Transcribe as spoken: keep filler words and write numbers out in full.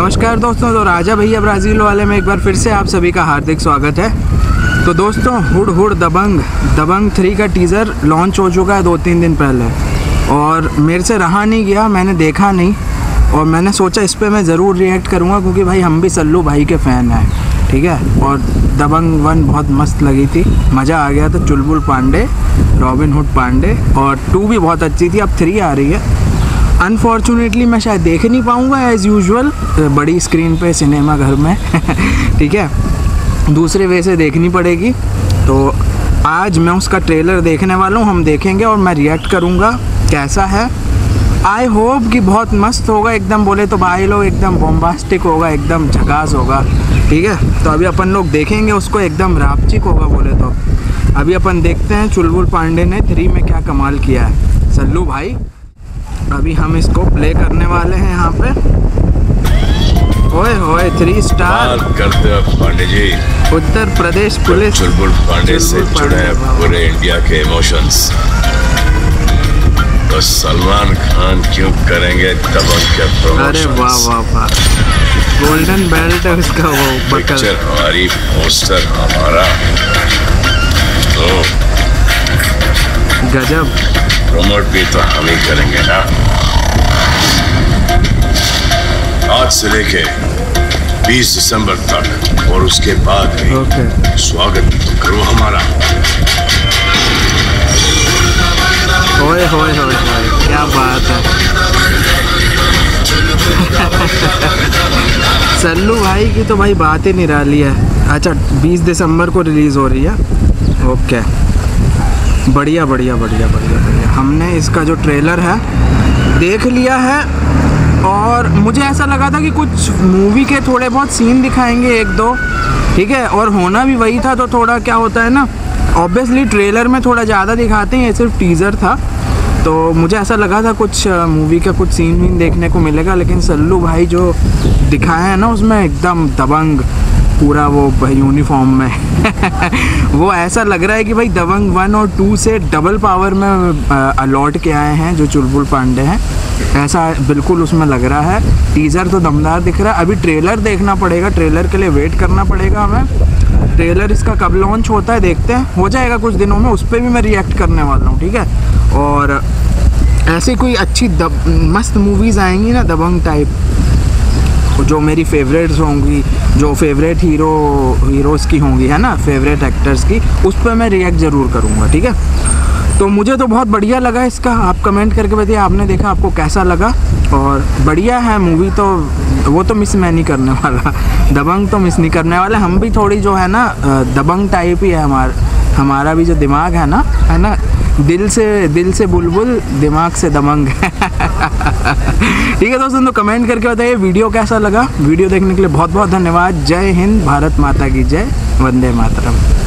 नमस्कार दोस्तों, तो राजा भैया ब्राज़ील वाले में एक बार फिर से आप सभी का हार्दिक स्वागत है। तो दोस्तों, हुड हुड दबंग दबंग थ्री का टीज़र लॉन्च हो चुका है दो तीन दिन पहले, और मेरे से रहा नहीं गया, मैंने देखा नहीं और मैंने सोचा इस पर मैं ज़रूर रिएक्ट करूँगा क्योंकि भाई हम भी सल्लू भाई के फ़ैन हैं, ठीक है। और दबंग वन बहुत मस्त लगी थी, मज़ा आ गया था। चुलबुल पांडे, रॉबिन हुड पांडे, और टू भी बहुत अच्छी थी। अब थ्री आ रही है। अनफॉर्चुनेटली मैं शायद देख नहीं पाऊँगा एज़ यूजुअल बड़ी स्क्रीन पे सिनेमा घर में ठीक है, दूसरे वे से देखनी पड़ेगी। तो आज मैं उसका ट्रेलर देखने वाला हूँ, हम देखेंगे और मैं रिएक्ट करूँगा कैसा है। आई होप कि बहुत मस्त होगा, एकदम बोले तो भाई लोग एकदम बॉम्बास्टिक होगा, एकदम झकास होगा, ठीक है। तो अभी अपन लोग देखेंगे उसको, एकदम रापचिक होगा बोले तो। अभी अपन देखते हैं चुलबुल पांडे ने थ्री में क्या कमाल किया है, सल्लू भाई। अभी हम इसको प्ले करने वाले हैं यहाँ पे। ओए होए, थ्री स्टार करते हैं पांडे जी। उत्तर प्रदेश पुलिस चुलबुल पांडे से जुड़े हैं पूरे इंडिया के इमोशंस। तो सलमान खान क्यों करेंगे दबंग के प्रमोशंस? अरे वाह वाह वाह, गोल्डन बेल्ट है उसका, वो पिक्चर हमारी, पोस्टर हमारा, तो गजब। प्रमोट भी तो हम ही करेंगे ना। आज से लेके बीस दिसंबर तक और उसके बाद भी okay. स्वागत तो करो हमारा। ओए होए होए होए, क्या बात है सल्लू भाई की तो भाई बात ही निराली है। अच्छा, बीस दिसंबर को रिलीज़ हो रही है। ओके, बढ़िया बढ़िया बढ़िया बढ़िया बढ़िया। हमने इसका जो ट्रेलर है देख लिया है और मुझे ऐसा लगा था कि कुछ मूवी के थोड़े बहुत सीन दिखाएंगे, एक दो, ठीक है। और होना भी वही था। तो थोड़ा क्या होता है ना, ऑब्वियसली ट्रेलर में थोड़ा ज़्यादा दिखाते हैं, ये सिर्फ टीज़र था। तो मुझे ऐसा लगा था कुछ मूवी का कुछ सीन वीन देखने को मिलेगा, लेकिन सल्लू भाई जो दिखाया है ना उसमें एकदम दबंग पूरा, वो यूनिफॉर्म में वो ऐसा लग रहा है कि भाई दबंग वन और टू से डबल पावर में अलॉट के आए हैं जो चुलबुल पांडे हैं, ऐसा बिल्कुल उसमें लग रहा है। टीज़र तो दमदार दिख रहा है। अभी ट्रेलर देखना पड़ेगा, ट्रेलर के लिए वेट करना पड़ेगा हमें। ट्रेलर इसका कब लॉन्च होता है देखते हैं, हो जाएगा कुछ दिनों में, उस पर भी मैं रिएक्ट करने वाला हूँ, ठीक है। और ऐसी कोई अच्छी दब मस्त मूवीज़ आएंगी ना दबंग टाइप, जो मेरी फेवरेट्स होंगी, जो फेवरेट हीरो हीरोज़ की होंगी, है ना, फेवरेट एक्टर्स की, उस पर मैं रिएक्ट ज़रूर करूँगा, ठीक है। तो मुझे तो बहुत बढ़िया लगा इसका। आप कमेंट करके बताइए आपने देखा, आपको कैसा लगा। और बढ़िया है मूवी, तो वो तो मिस मैं नहीं करने वाला, दबंग तो मिस नहीं करने वाला। हम भी थोड़ी जो है ना दबंग टाइप ही है, हमारा हमारा भी जो दिमाग है ना, है ना, दिल से दिल से बुलबुल, दिमाग से दबंग ठीक है दोस्तों, तो कमेंट करके बताइए वीडियो कैसा लगा। वीडियो देखने के लिए बहुत बहुत धन्यवाद। जय हिंद, भारत माता की जय, वंदे मातरम।